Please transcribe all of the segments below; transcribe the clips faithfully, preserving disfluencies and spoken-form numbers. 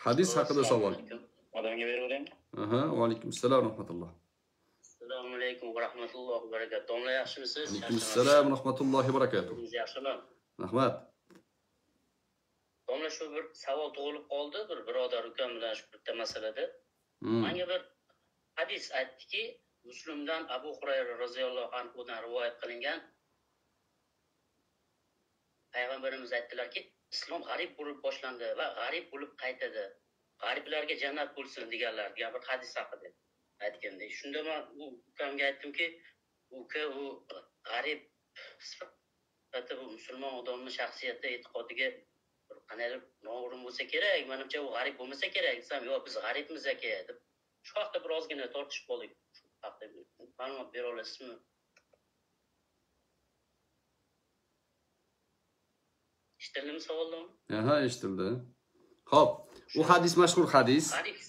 Hadis haqida savol. Odamga beraveraymi? Aha, va alaykum assalom va rahmatulloh. Assalomu alaykum va rahmatullohi va barakatuh. Domla yaxshimisiz? Alaykum assalom va rahmatullohi va barakatuh. Yaxshimi? Rahmat. Domla shu bir savol tug'ilib qoldi, bir birodar ukam bilan shu bitta masalada. Menga bir hadis aytdiki, Muslimdan Abu Hurayra roziyallohu anhudan rivoyat qilingan payg'ambarimiz aytdilarki, islom g'arib bo'lib boshlandi va g'arib bo'lib qaytadi. G'ariblarga jannat bo'lsin deganlar, degan bir hadis haqida aytganda. Shunda men u ukamga aytdimki, uka u g'arib sifati bu musulmon odamning shaxsiyati, e'tiqodiga bir qanday noo'rin bo'lsa kerak, menimcha u g'arib bo'lmasa kerak desam, yo'q, biz g'aribmiz aka deb. Shu haqda bir ozgina tortishib qoldik. Shu haqda ma'lumot bera olasizmi? Eshitildimi savolim? Aha, eshitildi. Xo'p, u hadis mashhur hadis.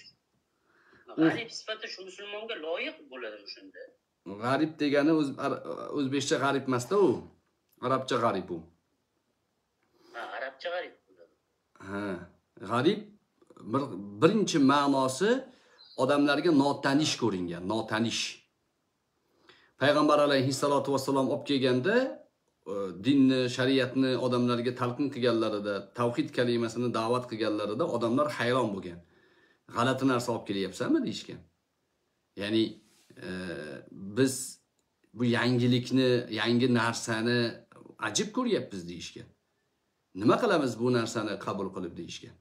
G'arib sifati shu musulmonga loyiq bo'ladimi shunda? G'arib degani o'zbekcha g'arib emas-da u. Arabcha g'arib u. Ha, arabcha g'arib bo'ladi. Ha, g'arib bir birinchi ma'nosi odamlarga notanish ko'ringan, notanish. Payg'ambar alayhissalatu vassalom olib kelganda dinni, shariatni odamlarga talqin qilganlarida, tavhid kalimasini da'vat qilganlarida odamlar hayron bo'lgan. G'alati narsa olib kelyapsanmi deyishgan. Ya'ni e, biz bu yangilikni, yangi narsani ajib ko'ryapmiz deyishgan. Nima qilamiz bu narsani qabul qilib deyishgan.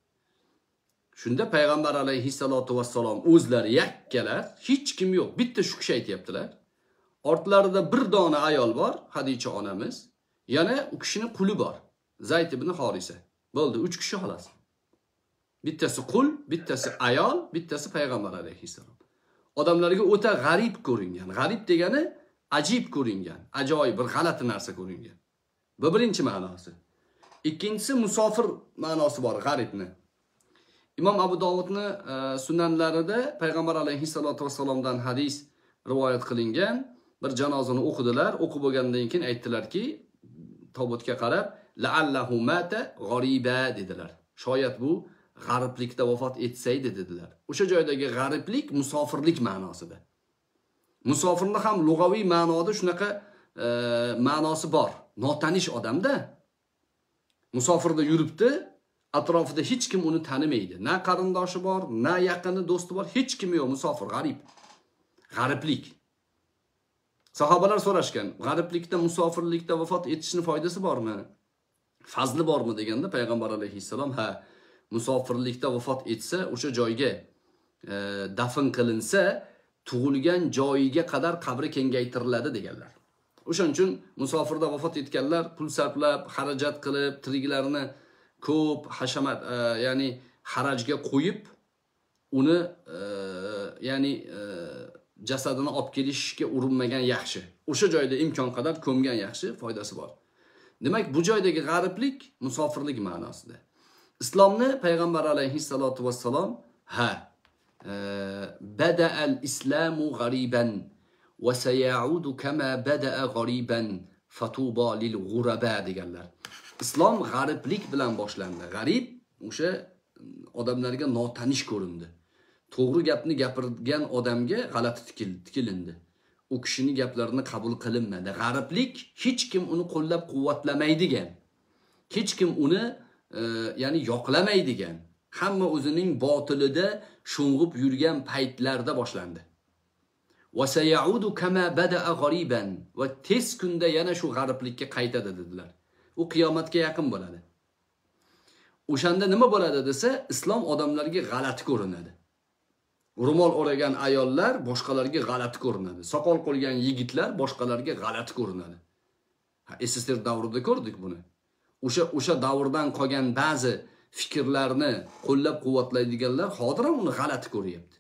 Shunda payg'ambar alayhissalatu vassalom o'zlari yakkalar, hech kim yo'q, bitta shu kishi aytibdilar. Ortlarida bir dona ayol bor, Hadicha onamiz. Yana u kishining quli bor, Zayd ibn Horisa. Bo'ldi, uch kishi xolos. Bittasi qul, bittasi ayol, bittasi payg'ambar alayhissalom. Odamlarga o'ta g'arib ko'ringan. G'arib degani ajib ko'ringan, ajoyib bir g'alati narsa ko'ringan. Bu birinchi ma'nosi. Ikkinchisi musofir ma'nosi bor g'aribni. Imom Abu Dovudning e, sunanlarida payg'ambar alayhissalatu vassalomdan hadis rivoyat qilingan. Bir janozani o'qidilar, o'qib bo'lgandan keyin aytdilarki, tobutga qarab, la'allahu mata g'ariba dedilar. Shoyat bu g'ariblikda vafot etsaydi dedilar. O'sha joydagi g'ariblik musofirlik ma'nosida. Musofirni ham lug'aviy ma'noda shunaqa e, ma'nosi bor. Notanish odamda. Musofirda yuribdi, atrofida hech kim uni tanimaydi. Na qarindoshi bor, na yaqini do'sti bor, hech kim yo'q, musofir, g'arib. G'ariblik. Sahobalar so'rashgan, g'ariblikda, musofirlikda vafot etishning foydasi bormi? Fazli bormi deganda payg'ambar alayhissalom, ha, musofirlikda vafot etsa, o'sha joyga e, dafn qilinsa, tug'ilgan joyiga qadar qabri kengaytiriladi deganlar. O'shaning uchun musofirda vafot etganlar pul sarflab, xarajat qilib, tiriklarini ko'p hashamat, e, ya'ni harajga qo'yib, uni e, ya'ni e, jasadini olib kelishga urinmagan yaxshi. O'sha joyda imkon qadar ko'mgan yaxshi, foydasi bor. Demak, bu joydagi g'ariblik musofirlik ma'nosida. Islomni payg'ambar alayhissalatu vassalom ha bada'al islamu g'ariban va sayaudu kama bada'a g'ariban fatuba lil ghuraba deganlar. Islom g'ariblik bilan boshlandi. G'arib o'sha odamlarga notanish ko'rindi. To'g'ri gapni gapirgan odamga g'alati tikilindi. U kishining gaplarini qabul qilinmadi. G'ariblik hech kim uni qo'llab-quvvatlamaydigan. Hech kim uni e, ya'ni yoqlamaydigan. Hamma o'zining botilida sho'ng'ib yurgan paytlarda boshlandi. Va sayaudu kama bada'a g'ariban va tez kunda yana shu g'ariblikka qaytadi dedilar. U qiyomatga yaqin bo'ladi. O'shanda nima bo'ladi desa, islom odamlarga g'alati ko'rinadi. Rumol o'ragan ayollar boshqalarga g'alati ko'rinadi. Soqol qo'ygan yigitlar boshqalarga g'alati ko'rinadi. Ha, S S R davrida ko'rdik buni. O'sha o'sha davrdan qolgan ba'zi fikrlarni qo'llab-quvvatlaydiganlar hozir ham uni g'alati ko'ryapti.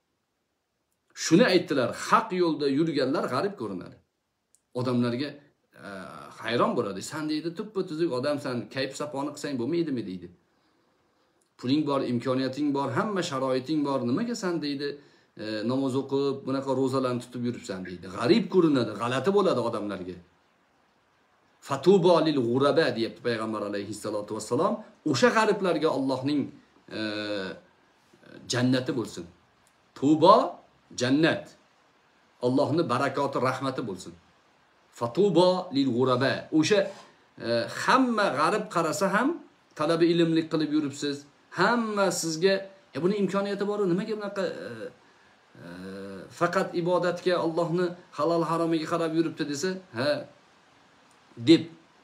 Shuni aytdilar, haq yo'lda yurganlar g'arib ko'rinadi. Odamlarga e, hayron bo'ladi. Sen deydi, tuppa-tuzuk odamsan, kayf saponi qilsang bo'lmaydimi deydi. Puling bor, imkoniyating bor, hamma sharoiting bor, nimaga sen deydi, e, namoz o'qib, bunaqa ro'zalarni tutib yuribsan deydi. G'arib ko'rinadi, g'alati bo'ladi odamlarga. Fatuba lil ghuraba deyapti payg'ambar alayhissalatu vassalom. O'sha g'ariblarga Allohning e, jannati bo'lsin. Tuba jannat. Allohning barakoti, rahmati bo'lsin. Fatuba lil ghuraba. O'sha hamma g'arib qarasa ham talabi ilmlik qilib yuribsiz. Hamma sizga ya buni imkoniyati bor, nimaga bunaqa faqat ibodatga, Allohni halol haromiga qarab yuribdi desa, ha deb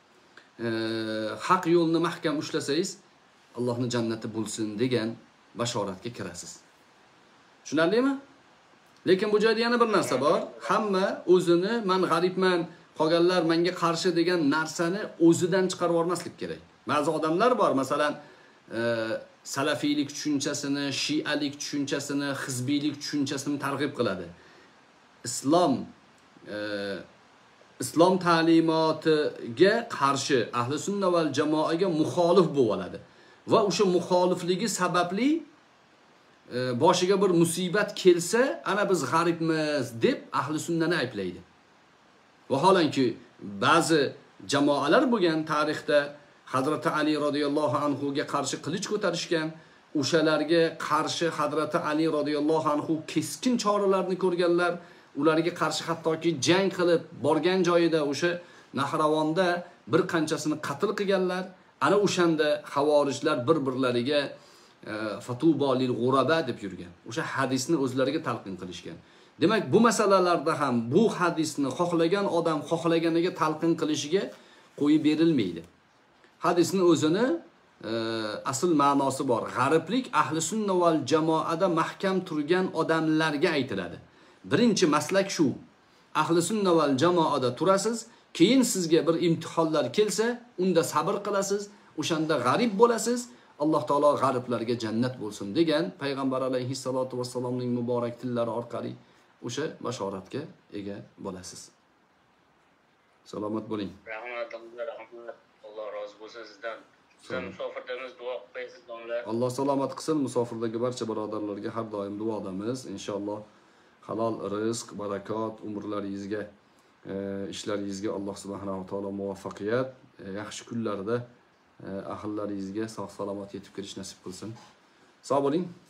haq yo'lni mahkam ushlasangiz, Allohning jannati bo'lsin degan bashoratga kirasiz. Tushunarlimi? Lekin bu joyda yana bir narsa bor. Hamma o'zini men g'aribman, qolganlar menga qarshi degan narsani o'zidan chiqarib yormaslik kerak. Ba'zi odamlar bor, masalan, e, salafiylik tushunchasini, shialik tushunchasini, hizbiylik tushunchasini targ'ib qiladi. Islom e, islom ta'limotiga qarshi ahli sunna val jamoaga muxolif bo'ladi va o'sha muxolifligi sababli e, boshiga bir musibat kelsa, ana biz g'aribmiz deb ahli sunnani ayblaydi. Vaholanki ba'zi jamoalar bo'lgan tarixda Hazrati Ali radhiyallohu anhu ga qarshi qilich ko'tarishgan, o'shalarga qarshi Hazrati Ali radhiyallohu anhu keskin choralarni ko'rganlar, ularga qarshi hattoki jang qilib borgan joyida o'sha Nahravonda bir qanchasini qatl qilganlar. Ana o'shanda xavorijlar bir-birlariga fatuba lil ghuraba deb yurgan. O'sha hadisni o'zlariga talqin qilishgan. Demak, bu masalalarda ham bu hadisni xohlagan odam xohlaganiga talqin qilishiga qo'yib berilmaydi. Hadisni o'zini e, asl ma'nosi bor. G'ariblik ahli sunna val jamoada mahkam turgan odamlarga aytiladi. Birinchi maslak shu. Ahli sunna val jamoada turasiz, keyin sizga bir imtihonlar kelsa, unda sabr qilasiz, o'shanda g'arib bo'lasiz. Alloh taolo g'ariblarga jannat bo'lsin degan payg'ambar alayhissalatu vassalomning muborak tillari orqali o'sha bashoratga ega bo'lasiz. Salomat bo'ling. Rahmat, rahmat. Alloh rozi bo'lsin sizdan. Siz musofirdamiz, duo qilasiz domlar. Alloh salomat qilsin. Musofirdagi barcha birodarlarga har doim duodamiz. Inshaalloh halol rizq, barakot, umrlaringizga, e, ishlaringizga Alloh subhanahu va taolo muvaffaqiyat, e, yaxshi kunlarda e, ahllaringizga sog' salomat yetib kelish nasib qilsin. Sog' bo'ling.